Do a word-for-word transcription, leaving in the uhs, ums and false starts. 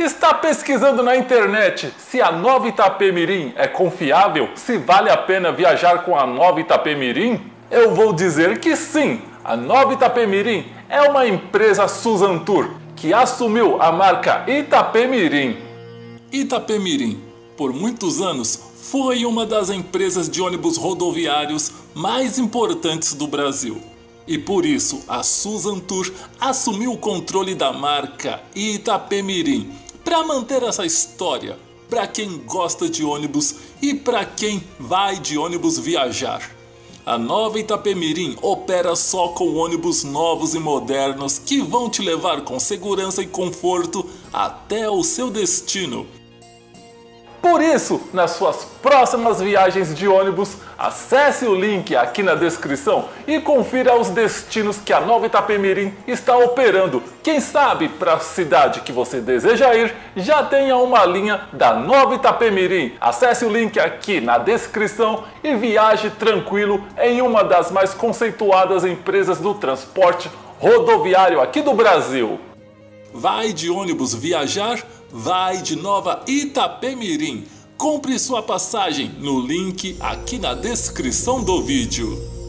Está pesquisando na internet se a Nova Itapemirim é confiável? Se vale a pena viajar com a Nova Itapemirim? Eu vou dizer que sim! A Nova Itapemirim é uma empresa Susan Tour que assumiu a marca Itapemirim. Itapemirim, por muitos anos, foi uma das empresas de ônibus rodoviários mais importantes do Brasil. E por isso a Susan Tour assumiu o controle da marca Itapemirim para manter essa história para quem gosta de ônibus e para quem vai de ônibus viajar. A Nova Itapemirim opera só com ônibus novos e modernos que vão te levar com segurança e conforto até o seu destino. Por isso, nas suas próximas viagens de ônibus, acesse o link aqui na descrição e confira os destinos que a Nova Itapemirim está operando. Quem sabe para a cidade que você deseja ir, já tenha uma linha da Nova Itapemirim. Acesse o link aqui na descrição e viaje tranquilo em uma das mais conceituadas empresas do transporte rodoviário aqui do Brasil. Vai de ônibus viajar? Vai de Nova Itapemirim. Compre sua passagem no link aqui na descrição do vídeo.